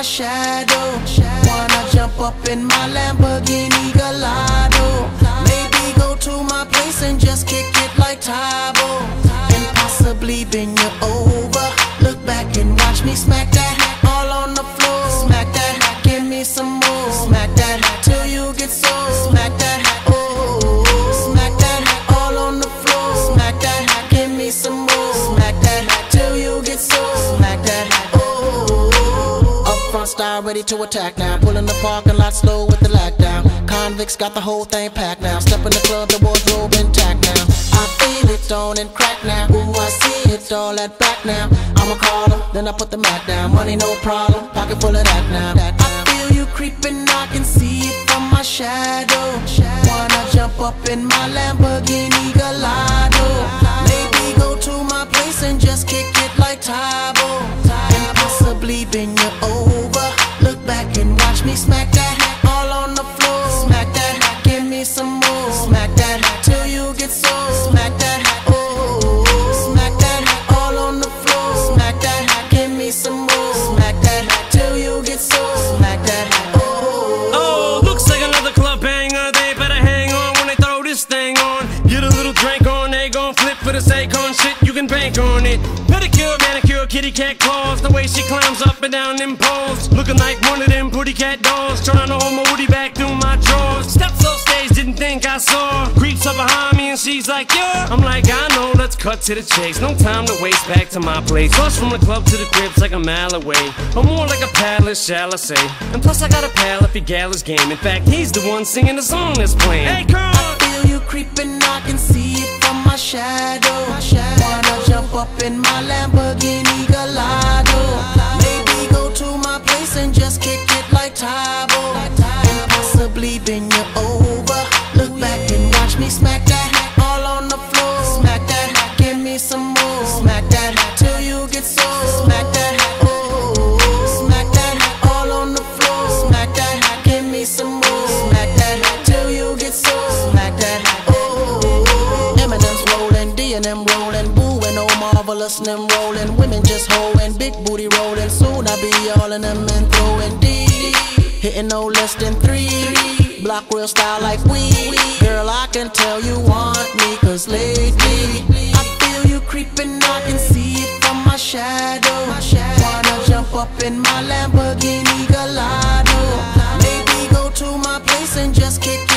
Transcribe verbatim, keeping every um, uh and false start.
shadow. Wanna jump up in my Lamborghini Gallardo. Maybe go to my place and just kick it like Tybo, and possibly bend you over. Look back and watch me smack that all on the floor. Smack that, give me some more. Smack that till you get so. Smack that, oh, smack that all on the floor. Smack that, give me some more. Smack that till you get so. Smack that, oh. Up front style ready to attack now. Pulling the parking lot slow with the lockdown. Convicts got the whole thing packed now. Step in the club, the wardrobe intact now. I feel it on and crack now. Ooh, I see it all at back now. I'ma call them, then I put the mat down. Money no problem, pocket full of that now. I feel you creeping, I can see it from my shadow. Wanna jump up in my Lamborghini Gallardo. Maybe go to my place and just kick it like Tybo, and possibly bend you over. Look back and watch me smack that all on the floor. Smack that, give me some more. Smack that till you get so. Smack that, oh, smack that all on the floor. Smack that, give me some more. Smack that till you get so. Smack that, oh. Oh, looks like another club banger. They better hang on when they throw this thing on. Get a little drink on, they gon' flip for the sake on shit. You can bank on it. Pedicure, manicure, kitty cat claws. The way she climbs up and down them poles, looking like one of them pretty cat dolls. Trying to hold my woody back through my drawers. Steps off stage, didn't think I saw. Creeps up behind me and she's like, yeah. I'm like, I know, let's cut to the chase. No time to waste, back to my place. Plus from the club to the crib's like a mile away, or more like a palace, shall I say. And plus I got a pal if your gal is game. In fact, he's the one singing the song that's playing. Hey, girl! I feel you creeping, I can see it from my shadow. Wanna jump up in my Lamborghini Gallardo. Maybe go to my place and just kick it like Tybo, and possibly bend you over. Look back and watch me smack that all on the floor. Smack that, give me some more. Smack that till you get so. Smack that, oh, smack that all on the floor. Smack that, give me some more. Smack that till you get so. Smack that, oh. Eminem's rolling, D and M rolling, Boo and oh marvelous and them rolling. Women just hoeing, big booty rolling. Soon I be all in them and throwing D, hitting no less than three. Block real style like we. Girl, I can tell you want me, cause lately I feel you creeping, I can see it from my shadow. Wanna jump up in my Lamborghini Gallardo. Maybe go to my place and just kick